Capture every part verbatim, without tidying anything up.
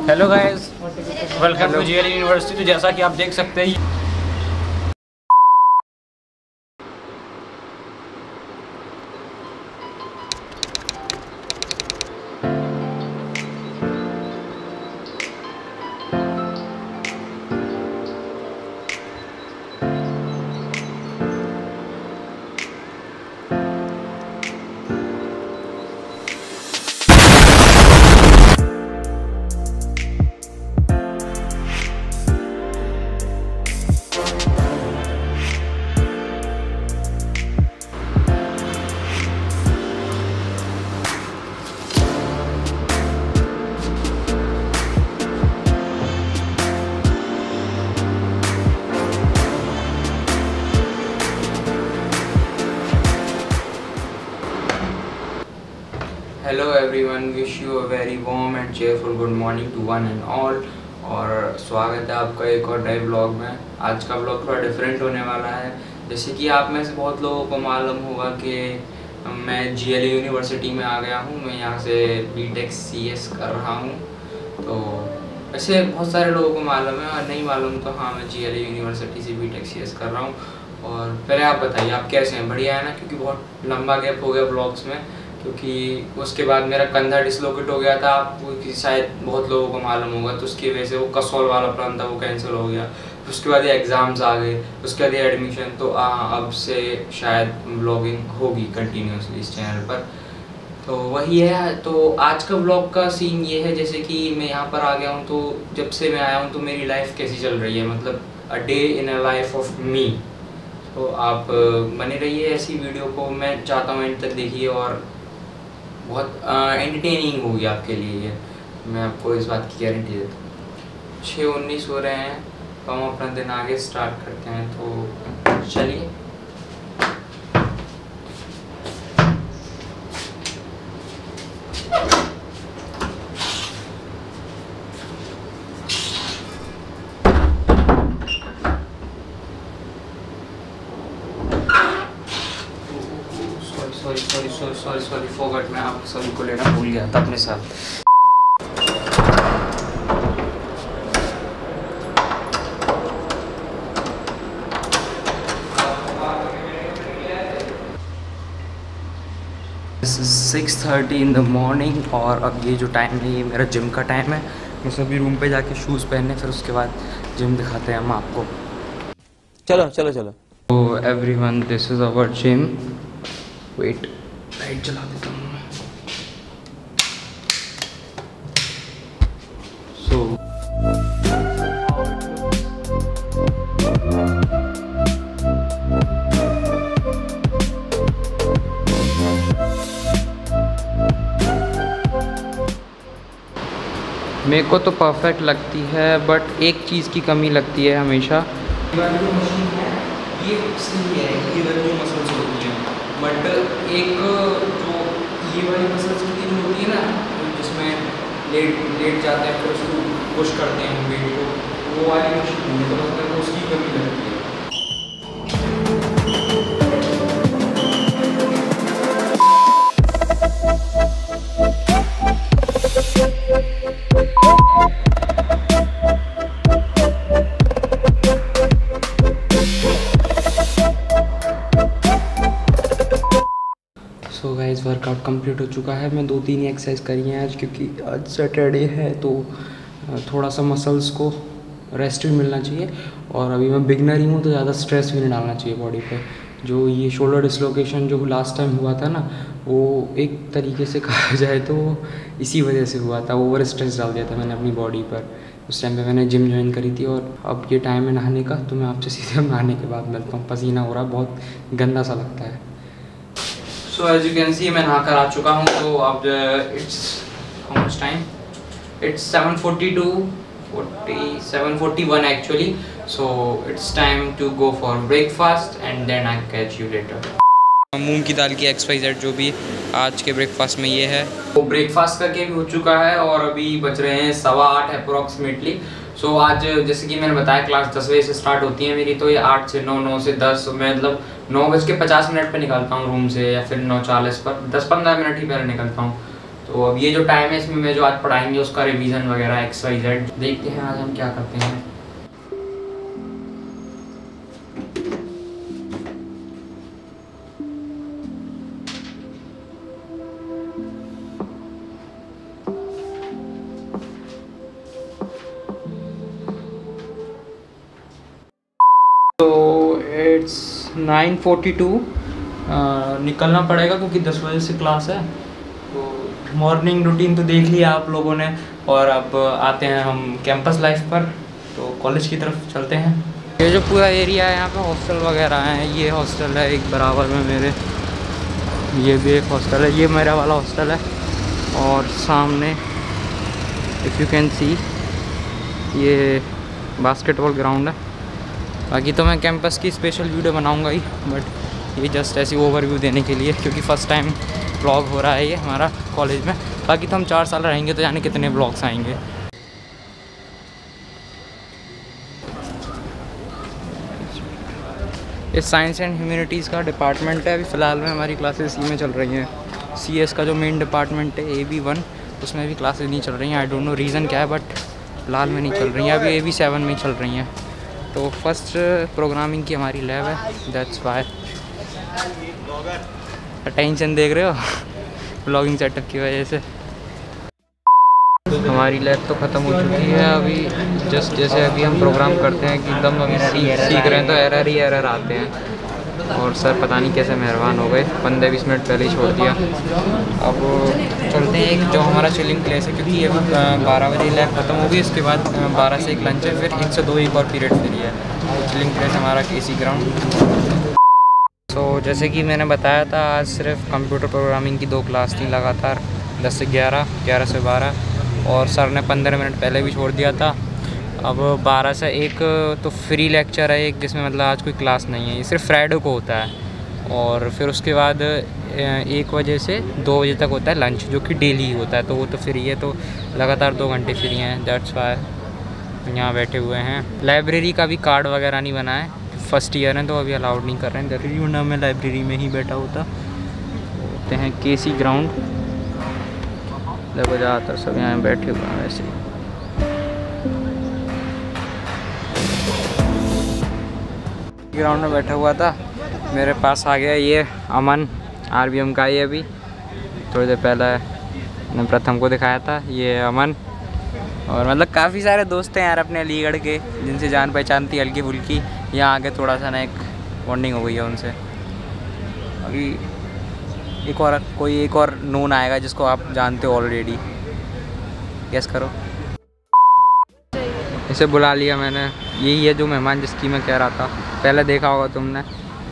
Hello guys, welcome to GLE university. तो जैसा कि आप देख सकते हैं hello everyone, wish you a very warm and cheerful good morning to one and all. और स्वागत है आपका एक और नए ब्लॉग में। आज का ब्लॉग थोड़ा डिफरेंट होने वाला है। जैसे कि आप में से बहुत लोगों को मालूम होगा कि मैं जीएलई यूनिवर्सिटी में आ गया हूँ। मैं यहाँ से बीटेक सीएस कर रहा हूँ। तो वैसे बहुत सारे लोगों को मालूम है, और नहीं मालूम तो हाँ, मैं जीएलई यूनिवर्सिटी से बीटेक सीएस कर रहा हूँ। और पहले आप बताइए, आप कैसे हैं? बढ़िया है ना? क्योंकि बहुत लंबा गैप हो गया ब्लॉग्स में, क्योंकि उसके बाद मेरा कंधा डिसलोकेट हो गया था। आपको शायद बहुत लोगों को मालूम होगा। तो उसकी वजह से वो कसौल वाला प्लान था, वो कैंसिल हो गया। उसके बाद ये एग्ज़ाम्स आ गए, उसके बाद ये एडमिशन। तो आ, अब से शायद ब्लॉगिंग होगी कंटिन्यूसली इस चैनल पर। तो वही है। तो आज का ब्लॉग का सीन ये है, जैसे कि मैं यहाँ पर आ गया हूँ। तो जब से मैं आया हूँ तो मेरी लाइफ कैसी चल रही है, मतलब a day in a life of me. तो आप बने रहिए ऐसी वीडियो को, मैं चाहता हूँ एंड तक देखिए, और बहुत एंटरटेनिंग होगी आपके लिए ये, मैं आपको इस बात की गारंटी देता हूँ। छः उन्नीस हो रहे हैं, तो हम अपना दिन आगे स्टार्ट करते हैं। तो चलिए। Sorry sorry sorry sorry sorry forgot, मैं आप सभी को लेना भूल गया था अपने साथ। Six thirty in the morning, और अब ये जो टाइम है ये मेरा जिम का टाइम है। मैं सभी रूम पे जाके शूज़ पहनने, फिर उसके बाद जिम दिखाते हैं हम आपको। चलो चलो चलो। तो everyone, this is our gym. Wait, light जला देता हूँ। सो मेरे को तो परफेक्ट लगती है, बट एक चीज़ की कमी लगती है हमेशा। ये वाली जो मशीन है ये सही है, ये वाली जो मसल्स होती हैं, बट एक जो ये वाली मसल्स की जो होती है ना, जिसमें लेट लेट जाते हैं फिर उसको पुश करते हैं वेट को, वो वाली मशीन है, तो मतलब उसकी कमी लगती है। सो गाइस, वर्कआउट कंप्लीट हो चुका है। मैं दो तीन ही एक्सरसाइज करी हैं आज, क्योंकि आज सैटरडे है, तो थोड़ा सा मसल्स को रेस्ट भी मिलना चाहिए। और अभी मैं बिगनर ही हूँ, तो ज़्यादा स्ट्रेस भी नहीं डालना चाहिए बॉडी पे। जो ये शोल्डर डिसलोकेशन जो लास्ट टाइम हुआ था ना, वो एक तरीके से कहा जाए तो इसी वजह से हुआ था। ओवर स्ट्रेस डाल दिया था मैंने अपनी बॉडी पर। उस टाइम पे मैंने जिम ज्वाइन करी थी। और अब ये टाइम है नहाने का, तो मैं आपसे सीधे नहाने के बाद मिलता हूँ। पसीना हो रहा है, बहुत गंदा सा लगता है। So as you can see, मैं नहा कर आ चुका हूँ। तो अब it's how much time, it's seven forty two forty seven forty one actually. So it's time to go for breakfast and then I catch you later. मूंग की दाल की एक्स वाई जेड जो भी आज के ब्रेकफास्ट में ये है, वो ब्रेकफास्ट करके भी हो चुका है। और अभी बज रहे हैं सवा आठ अप्रोक्सीमेटली। सो so, आज जैसे कि मैंने बताया क्लास दस बजे से स्टार्ट होती है मेरी, तो ये आठ से नौ, नौ से दस, मैं मतलब नौ बज के पचास मिनट पर निकलता हूँ रूम से, या फिर नौ चालीस पर, दस पंद्रह मिनट ही पहले निकलता हूँ। तो अब ये जो टाइम है इसमें मैं जो आज पढ़ाएंगे उसका रिवीजन वगैरह एक्स वाई जेड देखते हैं आज हम क्या करते हैं। तो इट्स नाइन फोर्टी टू, निकलना पड़ेगा क्योंकि दस बजे से क्लास है। तो मॉर्निंग रूटीन तो देख लिया आप लोगों ने, और अब आते हैं हम कैंपस लाइफ पर। तो कॉलेज की तरफ चलते हैं। ये जो पूरा एरिया है यहाँ पे हॉस्टल वगैरह हैं। ये हॉस्टल है एक बराबर में मेरे, ये भी एक हॉस्टल है, ये मेरा वाला हॉस्टल है। और सामने इफ़ यू कैन सी ये बास्केटबॉल ग्राउंड है। बाकी तो मैं कैंपस की स्पेशल वीडियो बनाऊंगा ही, बट ये जस्ट ऐसी ओवरव्यू देने के लिए, क्योंकि फ़र्स्ट टाइम व्लॉग हो रहा है ये हमारा कॉलेज में। बाकी तो हम चार साल रहेंगे तो जाने कितने व्लॉग्स आएंगे। ये साइंस एंड ह्यूमैनिटीज़ का डिपार्टमेंट है। अभी फ़िलहाल में हमारी क्लासेस सी में चल रही हैं। सी एस का जो मेन डिपार्टमेंट है ए बी वन, उसमें भी क्लासेस नहीं चल रही हैं। आई डोंट नो रीज़न क्या है, बट फ़िलहाल में नहीं चल रही हैं। अभी ए बी सेवन में ही चल रही हैं। तो फर्स्ट प्रोग्रामिंग की हमारी लैब है, दैट्स वाई। टेंशन देख रहे हो ब्लॉगिंग सेटअप की वजह से। हमारी लैब तो ख़त्म हो चुकी है अभी। जस्ट जैसे अभी हम प्रोग्राम करते हैं कि एकदम अभी सीख सीख रहे हैं तो एरर ही एरर आते हैं। और सर पता नहीं कैसे मेहरबान हो गए, पंद्रह बीस मिनट पहले ही छोड़ दिया। अब चलते हैं एक जो हमारा चिलिंग प्लेस है, क्योंकि अब बारह बजे लैब ख़त्म होगी। इसके बाद बारह से एक लंच है, फिर एक से दो एक और पीरियड फ्री है। तो चिलिंग प्लेस हमारा केसी ग्राउंड। तो जैसे कि मैंने बताया था, आज सिर्फ कंप्यूटर प्रोग्रामिंग की दो क्लास थी लगातार, दस से ग्यारह, ग्यारह से बारह। और सर ने पंद्रह मिनट पहले भी छोड़ दिया था। अब बारह से एक तो फ्री लेक्चर है एक, जिसमें मतलब आज कोई क्लास नहीं है। ये सिर्फ फ्राइडे को होता है। और फिर उसके बाद एक बजे से दो बजे तक होता है लंच, जो कि डेली ही होता है। तो वो तो फ्री है, तो लगातार दो घंटे फ्री हैं। दैट्स वाई यहाँ बैठे हुए हैं। लाइब्रेरी का भी कार्ड वगैरह नहीं बना है, फर्स्ट ईयर है तो अभी अलाउड नहीं कर रहे हैं। जरूरी होना मैं लाइब्रेरी में ही बैठा होता। होते हैं केसी ग्राउंड, देखो ज़्यादातर सब यहाँ बैठे हुए हैं वैसे ही। ग्राउंड में बैठा हुआ था, मेरे पास आ गया ये अमन, आरबीएम का। ये अभी थोड़ी देर पहले मैंने प्रथम को दिखाया था, ये अमन। और मतलब काफ़ी सारे दोस्त हैं यार अपने अलीगढ़ के, जिनसे जान पहचान थी हल्की फुल्की। यहाँ आके थोड़ा सा ना एक बॉन्डिंग हो गई है उनसे। अभी एक और कोई एक और नोन आएगा जिसको आप जानते हो ऑलरेडी, गेस करो। इसे बुला लिया मैंने, यही है जो मेहमान जिसकी मैं कह रहा था। पहले देखा होगा तुमने।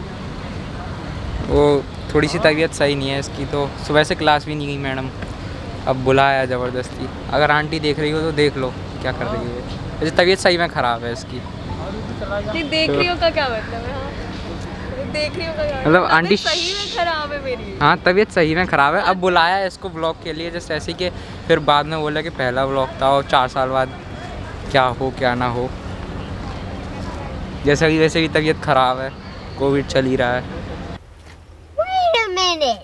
वो थोड़ी सी तबीयत सही नहीं है इसकी, तो सुबह से क्लास भी नहीं गई मैडम। अब बुलाया ज़बरदस्ती। अगर आंटी देख रही हो तो देख लो क्या कर रही है। वैसे तबीयत सही में ख़राब है इसकी। नहीं देख रही हो का क्या मतलब है? हाँ देख रही हो का क्या मतलब आंटी सही में ख़राब है मेरी। हाँ तबीयत सही में ख़राब है। अब बुलाया इसको ब्लॉग के लिए, जैसे ऐसे कि फिर बाद में बोला कि पहला ब्लॉग था और चार साल बाद क्या हो क्या ना हो। जैसे कि वैसे भी तबीयत ख़राब है, कोविड चल ही रहा है। Wait a minute.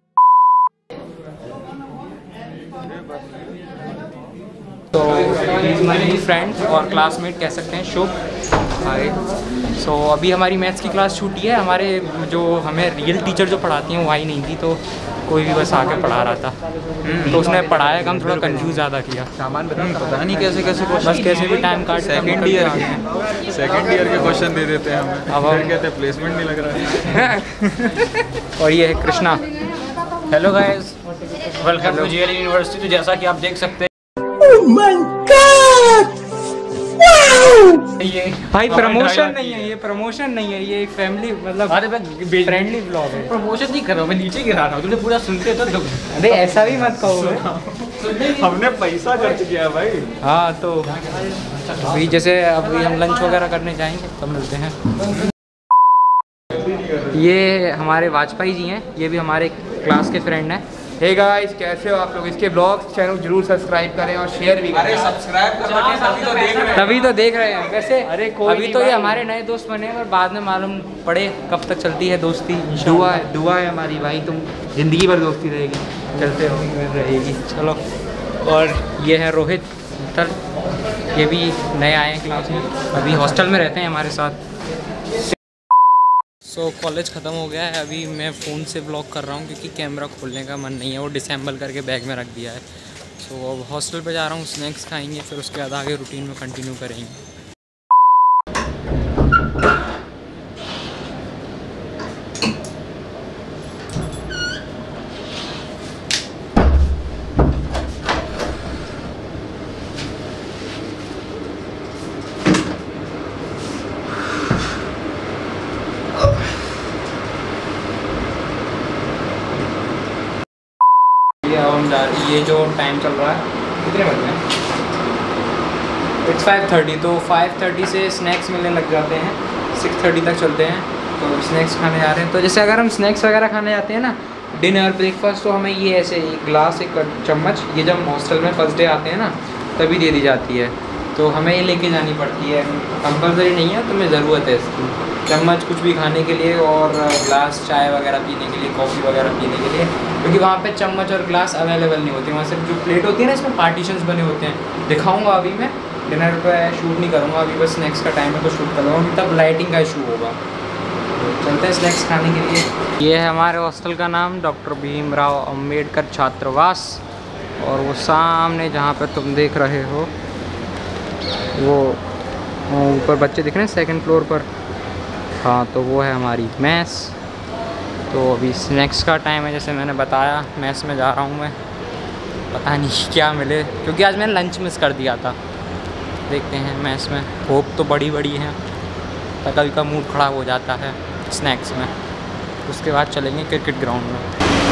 तो माय फ्रेंड और क्लासमेट कह सकते हैं, शुभ। हाय। सो अभी हमारी मैथ्स की क्लास छूटी है। हमारे जो हमें रियल टीचर जो पढ़ाती हैं वो आई नहीं थी, तो कोई भी बस आके पढ़ा रहा था। तो उसने पढ़ाया, हम थोड़ा कंफ्यूज ज़्यादा किया। सामान बता, पता नहीं कैसे कैसे बस कैसे भी टाइम काट सेकंड ईयर के सेकंड ईयर के क्वेश्चन दे देते हैं हमें। अब हम कहते हैं प्लेसमेंट नहीं लग रहा है। और ये है Krishna. Hello guys, welcome to JLU university. तो जैसा कि आप देख सकते हैं, ये भाई प्रमोशन नहीं है, ये प्रमोशन नहीं है, ये एक फैमिली मतलब अरे मैं फ्रेंडली ब्लॉग है। प्रमोशन नहीं कर रहा हूँ, मैं नीचे गिरा रहा हूँ। तुमने पूरा सुनते तो अरे ऐसा भी मत कहो। हमने पैसा खर्च किया भाई। हाँ तो अभी जैसे अभी हम लंच वगैरह करने जाएंगे तब मिलते हैं। ये हमारे वाजपेयी जी हैं, ये भी हमारे क्लास के फ्रेंड हैं। हे गाइस, कैसे हो आप लोग? इसके ब्लॉग चैनल जरूर सब्सक्राइब करें और शेयर भी करें। अरे सब्सक्राइब कर तभी तो देख रहे हैं। तभी तो देख रहे हैं। वैसे अरे कोई अभी तो ये हमारे नए दोस्त बने हैं, और बाद में मालूम पड़े कब तक चलती है दोस्ती। दुआ है दुआ है हमारी भाई, तुम जिंदगी भर दोस्ती रहेगी। चलते हो रहेगी। चलो, और ये है रोहित मित्तल, ये भी नए आए हैं क्लास में, अभी हॉस्टल में रहते हैं हमारे साथ। सो so, कॉलेज ख़त्म हो गया है, अभी मैं फ़ोन से ब्लॉग कर रहा हूँ क्योंकि कैमरा खोलने का मन नहीं है, वो डिसेंबल करके बैग में रख दिया है। सो so, अब हॉस्टल पे जा रहा हूँ, स्नैक्स खाएंगे, फिर उसके बाद आगे रूटीन में कंटिन्यू करेंगे। ये जो टाइम चल रहा है, कितने बज हैं? इट्स फाइव थर्टी, तो फाइव थर्टी से स्नैक्स मिलने लग जाते हैं, सिक्स थर्टी तक चलते हैं। तो स्नैक्स खाने जा रहे हैं। तो जैसे अगर हम स्नैक्स वगैरह खाने जाते हैं ना, डिनर ब्रेकफास्ट, तो हमें ये ऐसे एक ग्लास एक चम्मच, ये जब हॉस्टल में फर्स्ट डे आते हैं ना तभी दे दी जाती है, तो हमें ये लेके जानी पड़ती है। कंपलसरी नहीं है, तुम्हें ज़रूरत है इसकी, चम्मच कुछ भी खाने के लिए और ग्लास चाय वगैरह पीने के लिए, कॉफ़ी वगैरह पीने के लिए, क्योंकि वहाँ पे चम्मच और ग्लास अवेलेबल नहीं होती। वहाँ सिर्फ जो प्लेट होती है ना, इसमें पार्टीशंस बने होते हैं। दिखाऊंगा अभी मैं, डिनर पे शूट नहीं करूँगा अभी, बस स्नैक्स का टाइम है तो शूट करूँगा, तब लाइटिंग का इशू होगा। तो चलते हैं स्नैक्स खाने के लिए। ये है हमारे हॉस्टल का नाम, डॉक्टर भीमराव अम्बेडकर छात्रावास, और वो सामने जहाँ पर तुम देख रहे हो वो ऊपर बच्चे दिख रहे हैं सेकेंड फ्लोर पर, हाँ, तो वो है हमारी मैस। तो अभी स्नैक्स का टाइम है, जैसे मैंने बताया, मैस में जा रहा हूँ मैं, पता नहीं क्या मिले, क्योंकि आज मैंने लंच मिस कर दिया था। देखते हैं मैस में, होप तो बड़ी बड़ी हैं, कभी का मूड ख़राब हो जाता है स्नैक्स में। उसके बाद चलेंगे क्रिकेट ग्राउंड में।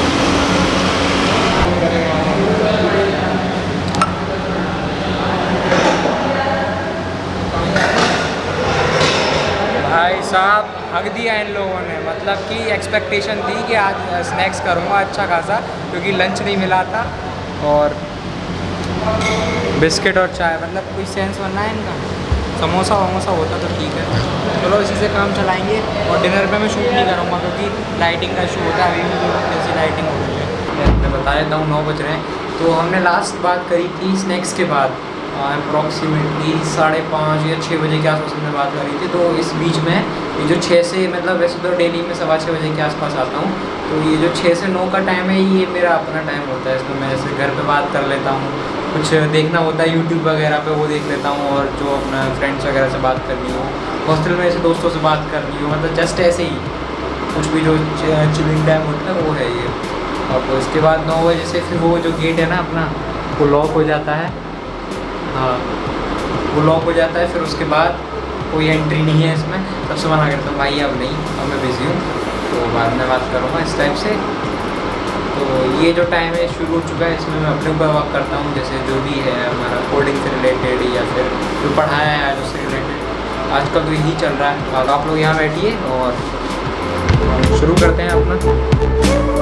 भाई साहब हक दिया इन लोगों ने, मतलब कि एक्सपेक्टेशन थी कि आज स्नैक्स करूँगा अच्छा खासा, क्योंकि लंच नहीं मिला था, और बिस्किट और चाय, मतलब कोई सेंस बनना है इनका। समोसा वमोसा होता तो ठीक है, चलो इसी से काम चलाएंगे। और डिनर पे मैं शूट नहीं करूँगा क्योंकि लाइटिंग का इशू होता है, अभी भी जैसी लाइटिंग हो रही है। मैं बता देता हूँ, नौ बज रहे हैं। तो हमने लास्ट बात करी थी स्नैक्स के बाद, अप्रॉक्सीमेटली साढ़े पाँच या छः बजे के आसपास हमने बात करी थी। तो इस बीच में ये जो छः से, मतलब वैसे तो डेली में सवा छः बजे के आसपास आता हूँ, तो ये जो छः से नौ का टाइम है, ये मेरा अपना टाइम होता है। इसमें मैं जैसे घर पे बात कर लेता हूँ, कुछ देखना होता है यूट्यूब वगैरह पे, वो देख लेता हूँ, और जो अपना फ्रेंड्स वगैरह से बात करनी हो, हॉस्टल में ऐसे दोस्तों से बात करनी हो, मतलब जस्ट ऐसे ही कुछ भी जो चिलिंग टाइम होता है वो है ये। और तो इसके बाद नौ बजे से फिर वो जो गेट है ना अपना, वो लॉक हो जाता है, हाँ वो लॉक हो जाता है। फिर उसके बाद कोई एंट्री नहीं है इसमें, सबसे मना करता हूँ भाई अब नहीं, अब मैं बिज़ी हूँ, तो बाद में बात करूँगा इस टाइप से। तो ये जो टाइम है शुरू हो चुका है, इसमें मैं अपने ऊपर वर्क करता हूँ, जैसे जो भी है हमारा कोडिंग से रिलेटेड या फिर जो पढ़ाया है आज उससे रिलेटेड। आजकल तो यही चल रहा है। और आप लोग यहाँ बैठिए और शुरू करते हैं अपना।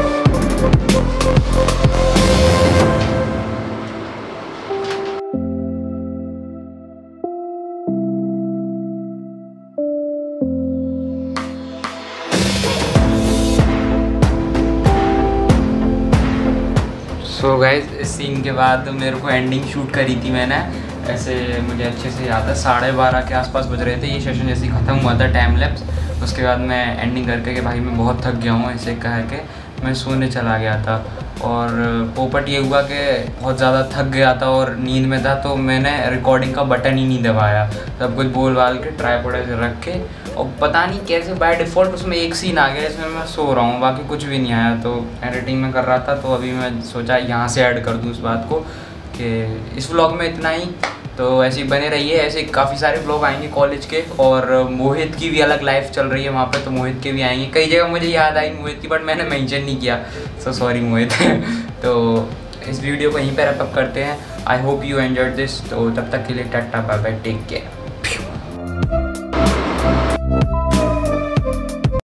सो so गाइज, इस सीन के बाद मेरे को एंडिंग शूट करी थी मैंने, ऐसे मुझे अच्छे से याद है, साढ़े बारह के आसपास बज रहे थे। ये सेशन जैसे ख़त्म हुआ था टाइम लैप्स, उसके बाद मैं एंडिंग करके कि भाई मैं बहुत थक गया हूँ, ऐसे कह के मैं सोने चला गया था। और पोपट ये हुआ कि बहुत ज़्यादा थक गया था और नींद में था, तो मैंने रिकॉर्डिंग का बटन ही नहीं दबाया, सब कुछ बोल बाल के ट्राइपॉड ऐसे रख के, और पता नहीं कैसे बाय डिफ़ॉल्ट उसमें एक सीन आ गया जिसमें मैं सो रहा हूँ, बाकी कुछ भी नहीं आया। तो एडिटिंग में कर रहा था, तो अभी मैं सोचा यहाँ से ऐड कर दूँ इस बात को कि इस व्लॉग में इतना ही। तो ऐसे ही बने रहिए, ऐसे काफ़ी सारे व्लॉग आएंगे कॉलेज के, और मोहित की भी अलग लाइफ चल रही है वहाँ पे, तो मोहित के भी आएंगे। कई जगह मुझे याद आई मोहित की, बट मैंने मेंशन नहीं किया, सो सॉरी मोहित। तो इस वीडियो को यहीं पर रैप अप करते हैं। I hope you enjoyed this. तो तब तक के लिए tata bye bye, take care.